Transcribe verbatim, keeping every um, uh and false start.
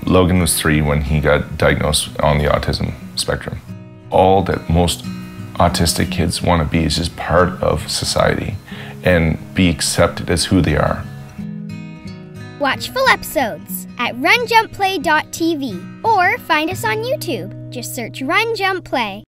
Logan was three when he got diagnosed on the autism spectrum. All that most autistic kids want to be is just part of society and be accepted as who they are. Watch full episodes at run jump play dot t v or find us on YouTube. Just search Run Jump Play.